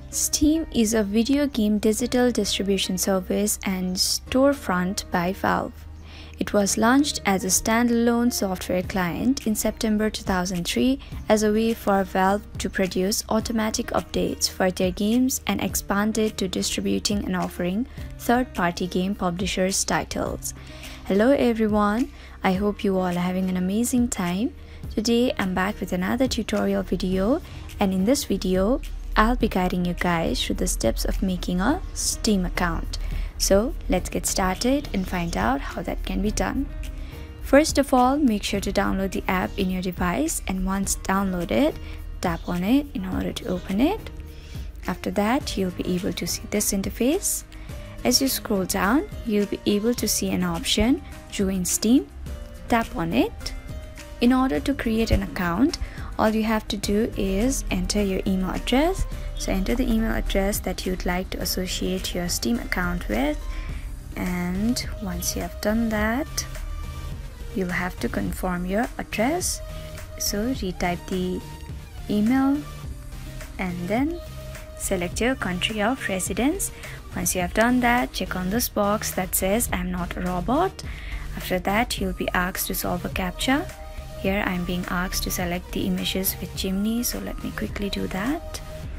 Steam is a video game digital distribution service and storefront by Valve. It was launched as a standalone software client in September 2003 as a way for Valve to produce automatic updates for their games and expanded to distributing and offering third-party game publishers' titles. Hello everyone, I hope you all are having an amazing time. Today I'm back with another tutorial video, and in this video I'll be guiding you guys through the steps of making a Steam account. So let's get started and find out how that can be done. First of all, make sure to download the app in your device, and once downloaded, tap on it in order to open it. After that, you'll be able to see this interface. As you scroll down, you'll be able to see an option, Join Steam. Tap on it. In order to create an account, all you have to do is enter your email address. So enter the email address that you'd like to associate your Steam account with, and once you have done that, you'll have to confirm your address. So retype the email and then select your country of residence. Once you have done that, check on this box that says I'm not a robot. After that, you'll be asked to solve a CAPTCHA. Here I'm being asked to select the images with chimney, so let me quickly do that.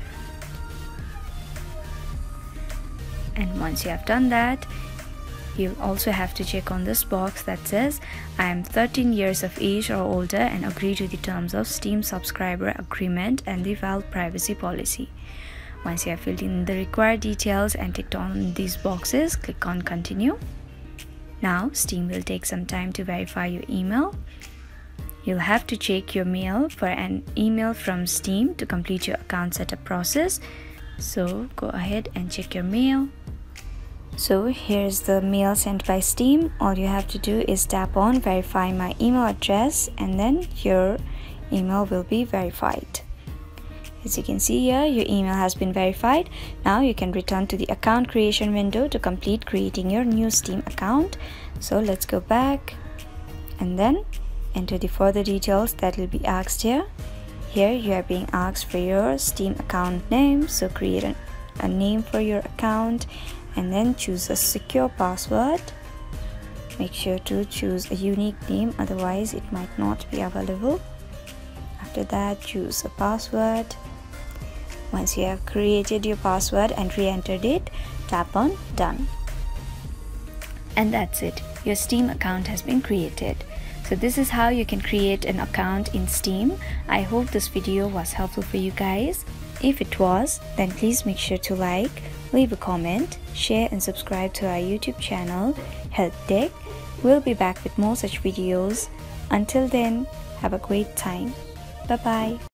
And once you have done that, you'll also have to check on this box that says I am 13 years of age or older and agree to the terms of Steam subscriber agreement and the Valve privacy policy. Once you have filled in the required details and ticked on these boxes, click on continue. Now Steam will take some time to verify your email. You'll have to check your mail for an email from Steam to complete your account setup process. So go ahead and check your mail. So here's the mail sent by Steam. All you have to do is tap on verify my email address, and then your email will be verified. As you can see here, your email has been verified. Now you can return to the account creation window to complete creating your new Steam account. So let's go back and then enter the further details that will be asked here. Here you are being asked for your Steam account name, so create a name for your account and then choose a secure password. Make sure to choose a unique name, otherwise it might not be available. After that, choose a password. Once you have created your password and re-entered it, tap on done. And that's it, your Steam account has been created. So this is how you can create an account in Steam. I hope this video was helpful for you guys. If it was, then please make sure to like, leave a comment, share and subscribe to our YouTube channel, Help Tech. We'll be back with more such videos. Until then, have a great time. Bye bye.